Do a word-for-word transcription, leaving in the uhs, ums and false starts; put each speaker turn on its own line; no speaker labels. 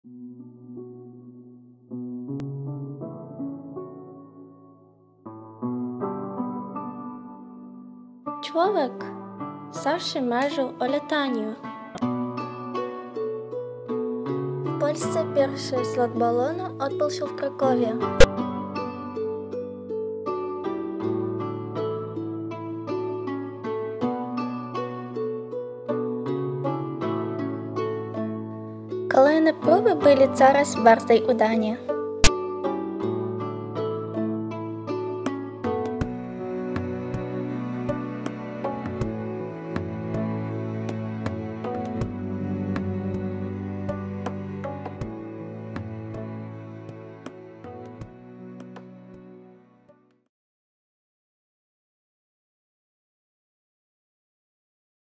Człowiek zawsze marzył o lataniu. W Polsce pierwszy zlot balonu odbył się w Krakowie. Kolejne próby były coraz bardziej udane.